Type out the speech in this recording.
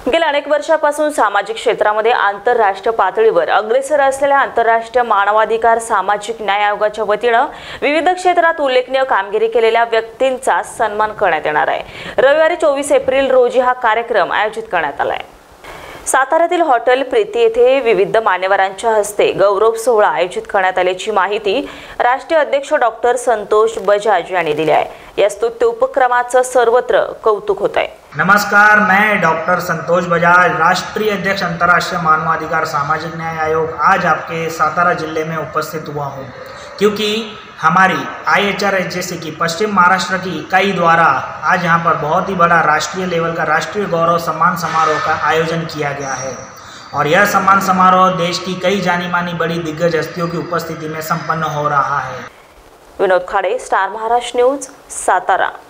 गेल्या अनेक वर्षापासून सामाजिक क्षेत्रामध्ये आंतरराष्ट्रीय पातळीवर अग्रेसर असलेल्या आंतरराष्ट्रीय मानवाधिकार सामाजिक न्याय आयोगाच्या वतीने विविध क्षेत्रात उल्लेखनीय कामगिरी केलेल्या व्यक्तींचा सन्मान करण्यात येणार आहे। रविवारी 24 एप्रिल रोजी हा कार्यक्रम आयोजित करण्यात आला आहे। साताऱ्यातील हॉटेल प्रीती येथे विविध मान्यवरांच्या हस्ते गौरव सोहळा आयोजित करण्यात आल्याची माहिती राष्ट्रीय अध्यक्ष डॉक्टर संतोष बजाज यांनी दिली आहे। या स्तुत्य उपक्रमाचं सर्वत्र कौतुक होत आहे। नमस्कार, मैं डॉक्टर संतोष बजाज, राष्ट्रीय अध्यक्ष अंतर्राष्ट्रीय मानवाधिकार सामाजिक न्याय आयोग, आज आपके सातारा जिले में उपस्थित हुआ हूँ क्योंकि हमारी IHRS जैसे कि पश्चिम महाराष्ट्र की इकाई द्वारा आज यहाँ पर बहुत ही बड़ा राष्ट्रीय लेवल का राष्ट्रीय गौरव सम्मान समारोह का आयोजन किया गया है और यह सम्मान समारोह देश की कई जानी मानी बड़ी दिग्गज हस्तियों की उपस्थिति में संपन्न हो रहा है। Vinod Khade, star Maharashtra news, Satara.